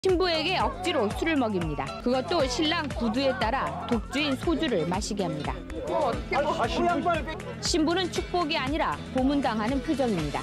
신부에게 억지로 술을 먹입니다. 그것도 신랑 구두에 따라 독주인 소주를 마시게 합니다. 신부는 축복이 아니라 고문당하는 표정입니다.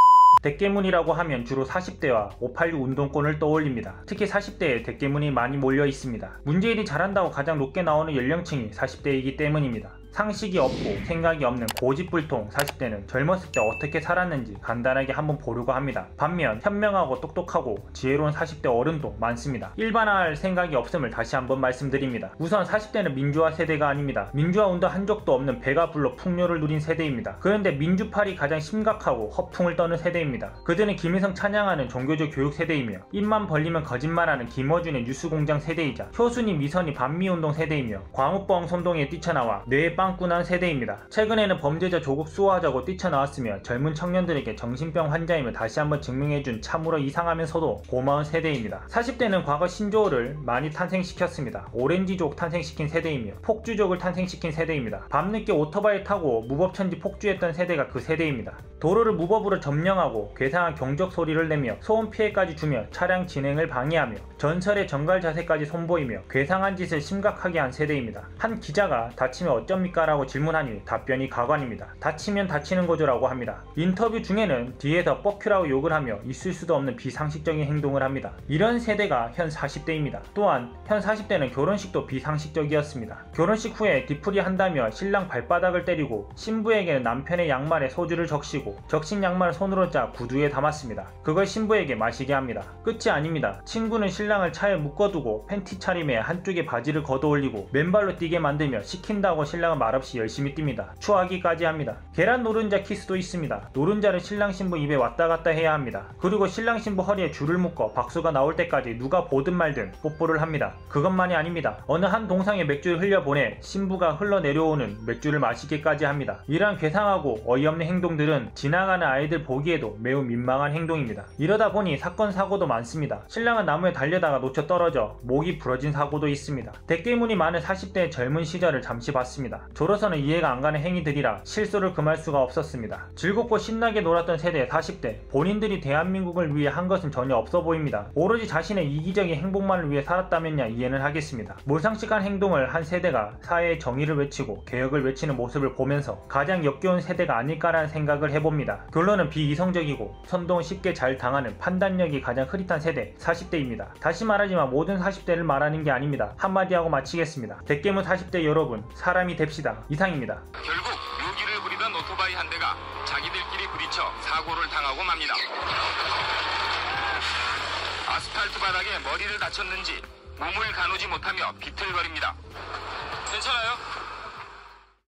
대깨문이라고 하면 주로 40대와 586 운동권을 떠올립니다. 특히 40대에 대깨문이 많이 몰려 있습니다. 문재인이 잘한다고 가장 높게 나오는 연령층이 40대이기 때문입니다. 상식이 없고 생각이 없는 고집불통 40대는 젊었을 때 어떻게 살았는지 간단하게 한번 보려고 합니다. 반면 현명하고 똑똑하고 지혜로운 40대 어른도 많습니다. 일반화할 생각이 없음을 다시 한번 말씀드립니다. 우선 40대는 민주화 세대가 아닙니다. 민주화 운동 한 적도 없는 배가 불러 풍요를 누린 세대입니다. 그런데 민주파리 가장 심각하고 허풍을 떠는 세대입니다. 그들은 김일성 찬양하는 종교적 교육 세대이며 입만 벌리면 거짓말하는 김어준의 뉴스공장 세대이자 효순이 미선이 반미운동 세대이며 광우뻥 선동에 뛰쳐나와 뇌에 빵꾸난 세대입니다. 최근에는 범죄자 조국 수호하자고 뛰쳐나왔으며 젊은 청년들에게 정신병 환자임을 다시 한번 증명해준 참으로 이상하면서도 고마운 세대입니다. 40대는 과거 신조어를 많이 탄생시켰습니다. 오렌지족 탄생시킨 세대이며 폭주족을 탄생시킨 세대입니다. 밤늦게 오토바이 타고 무법천지 폭주했던 세대가 그 세대입니다. 도로를 무법으로 점령하고 괴상한 경적 소리를 내며 소음 피해까지 주며 차량 진행을 방해하며 전설의 정갈 자세까지 선보이며 괴상한 짓을 심각하게 한 세대입니다. 한 기자가 다치면 어쩝니까? 라고 질문하니 답변이 가관입니다. 다치면 다치는 거죠 라고 합니다. 인터뷰 중에는 뒤에서 뻑큐라고 욕을 하며 있을 수도 없는 비상식적인 행동을 합니다. 이런 세대가 현 40대입니다. 또한 현 40대는 결혼식도 비상식적이었습니다. 결혼식 후에 뒤풀이 한다며 신랑 발바닥을 때리고 신부에게는 남편의 양말에 소주를 적시고 적신 양말을 손으로 짜 구두에 담았습니다. 그걸 신부에게 마시게 합니다. 끝이 아닙니다. 친구는 신랑을 차에 묶어두고 팬티 차림에 한쪽에 바지를 걷어올리고 맨발로 뛰게 만들며 시킨다고 신랑은 말없이 열심히 뜁니다. 추하기까지 합니다. 계란 노른자 키스도 있습니다. 노른자를 신랑 신부 입에 왔다 갔다 해야 합니다. 그리고 신랑 신부 허리에 줄을 묶어 박수가 나올 때까지 누가 보든 말든 뽀뽀를 합니다. 그것만이 아닙니다. 어느 한 동상에 맥주를 흘려보내 신부가 흘러내려오는 맥주를 마시게까지 합니다. 이러한 괴상하고 어이없는 행동들은 지나가는 아이들 보기에도 매우 민망한 행동입니다. 이러다 보니 사건 사고도 많습니다. 신랑은 나무에 달려다가 놓쳐 떨어져 목이 부러진 사고도 있습니다. 대깨문이 많은 40대의 젊은 시절을 잠시 봤습니다. 저로서는 이해가 안 가는 행위들이라 실소를 금할 수가 없었습니다. 즐겁고 신나게 놀았던 세대 40대, 본인들이 대한민국을 위해 한 것은 전혀 없어 보입니다. 오로지 자신의 이기적인 행복만을 위해 살았다면야 이해는 하겠습니다. 몰상식한 행동을 한 세대가 사회의 정의를 외치고 개혁을 외치는 모습을 보면서 가장 역겨운 세대가 아닐까라는 생각을 해봅니다. 결론은 비이성적이고 선동을 쉽게 잘 당하는 판단력이 가장 흐릿한 세대 40대입니다. 다시 말하지만 모든 40대를 말하는 게 아닙니다. 한마디 하고 마치겠습니다. 대깨문 40대 여러분, 사람이 됩시다. 이상입니다. 결국 묘기를 부리던 오토바이 한 대가 자기들끼리 부딪혀 사고를 당하고 맙니다. 아스팔트 바닥에 머리를 다쳤는지 몸을 가누지 못하며 비틀거립니다. 괜찮아요?